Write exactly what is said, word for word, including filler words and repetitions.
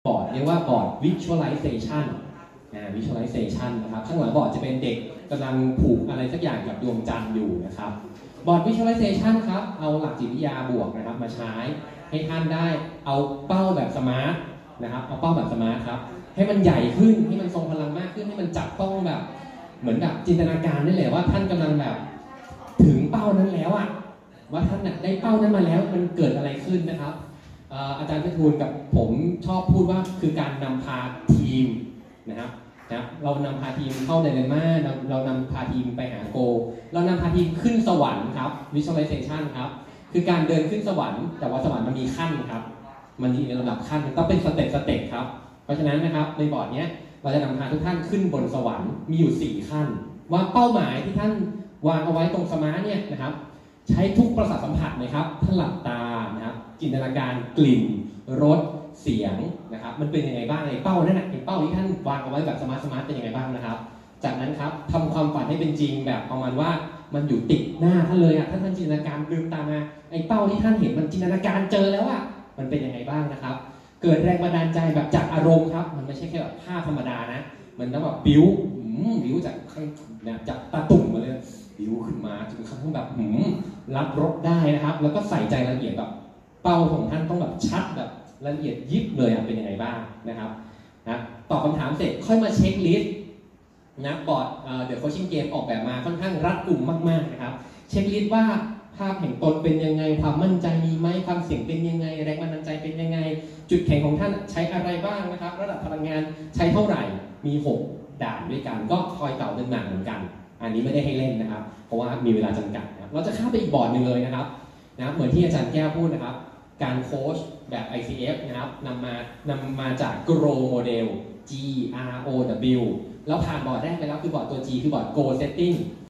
บอร์ดเรียกว่าบอร์ด visualization อ่า visualization นะครับข้างหลังบอร์ดจะเป็นเด็กกำลังผูกอะไรสักอย่างกับดวงจันทร์อยู่นะครับบอร์ด visualization ครับเอาหลักจิตวิทยาบวกนะครับมาใช้ให้ท่านได้เอาเป้าแบบสมาร์ทนะครับเอาเป้าแบบสมาร์ทครับให้มันใหญ่ขึ้นให้มันทรงพลังมากขึ้นให้มันจับต้องแบบเหมือนกับจินตนาการได้เลยว่าท่านกำลังแบบถึงเป้านั้นแล้วอะว่าท่านได้เป้านั้นมาแล้วมันเกิดอะไรขึ้นนะครับอาจารย์พิทูลกับผมชอบพูดว่าคือการนำพาทีมนะครับนะเรานำพาทีมเข้าไดเลม่าเราเรานำพาทีมไปหาโกเรานำพาทีมขึ้นสวรรค์ครับ visualization ครับคือการเดินขึ้นสวรรค์แต่ว่าสวรรค์มันมีขั้นครับมันมีระดับขั้นต้องเป็นสเต็ปสเต็ปครับเพราะฉะนั้นนะครับในบอร์ดนี้เราจะนำพาทุกท่านขึ้นบนสวรรค์มีอยู่สี่ขั้นว่าเป้าหมายที่ท่านวางเอาไว้ตรงสมาร์ทเนี่ยนะครับใช้ทุกประสาทสัมผัสเลยครับท่านหลับตานะครับจินตนาการกลิ่นรสเสียงนะครับมันเป็นยังไงบ้างไอ้เป้านั่นน่ะไอ้เป้าที่ท่านวางเอาไว้แบบสมาร์ทสมาร์ทเป็นยังไงบ้างนะครับจากนั้นครับทำความฝันให้เป็นจริงแบบประมาณว่ามันอยู่ติดหน้าท่านเลยอ่ะท่านท่านจินตนาการลืมตามาไอ้เป้าที่ท่านเห็นมันจินตนาการเจอแล้วอ่ะมันเป็นยังไงบ้างนะครับเกิดแรงบันดาลใจแบบจากอารมณ์ครับมันไม่ใช่แค่แบบภาพธรรมดานะมันต้องแบบบิ้วบิ้วจากข้างเนี่ยจากตาตุ่มมาเลยบิ้วขึ้นมาจนกระทั่งแบบรับรสได้นะครับแล้วก็ใส่ใจรายละเอียดแบบเป้าของท่านต้องแบบชัดแบบรายละเอียดยิบเลยเป็นยังไงบ้างนะครับนะตอบคำถามเสร็จค่อยมาเช็คลิสต์นะบอร์ดเดอะโคชชิ่งเกมออกแบบมาค่อนข้างรัดกุมมากๆนะครับเช็คลิสต์ว่าภาพแห่งตนเป็นยังไงความมั่นใจมีไหมความเสี่ยงเป็นยังไงแรงบันดาลใจเป็นยังไงจุดแข็งของท่านใช้อะไรบ้างนะครับระดับพลังงานใช้เท่าไหร่มีหกด่านด้วยกันก็คอยเต่าเดินหนักเหมือนกันอันนี้ไม่ได้ให้เล่นนะครับเพราะว่ามีเวลาจำกัดนะครับเราจะข้ามไปอีกบอร์ดหนึ่งเลยนะครับนะเหมือนที่อาจารย์แก้วพูดนะครับการโค้ชแบบ ไอ ซี เอฟ นะครับนำมานำมาจาก Grow Model G R O W แล้วผ่านบอร์ดแรกไปแล้วคือบอร์ดตัว G คือบอร์ด Goal Setting